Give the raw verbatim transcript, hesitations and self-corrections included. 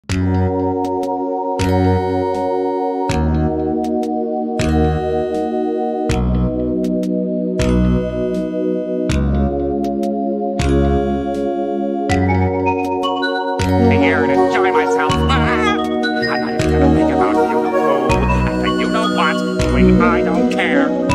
Here to enjoy myself. Ah! I'm not even gonna think about you, the fool. And the you know what? Doing I don't care.